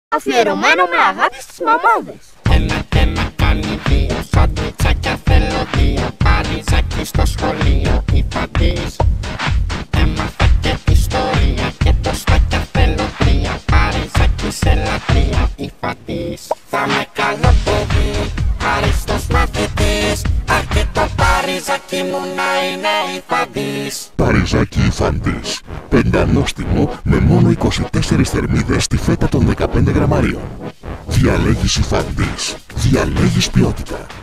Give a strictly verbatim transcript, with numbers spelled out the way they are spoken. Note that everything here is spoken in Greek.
Αφιερωμένο με αγάπη στις μαμάδες. Ένα και ένα κάνει δύο, σαντουιτσάκια θέλω δύο. Παριζάκι στο σχολείο, Ifantis. Έμαθα και ιστορία και τοστάκια θέλω τρία. Παριζάκι σε λατρεία, Ifantis. Θα με καλό παιδί, άριστος μαθητής. Αρκεί το Παριζάκι μου να είναι Ifantis. Parizaki Ifantis. Πεντανόστιμο με μόνο είκοσι τέσσερις θερμίδες στη φέτα των δεκαπέντε γραμμαρίων. Διαλέγεις Ifantis. Διαλέγεις ποιότητα.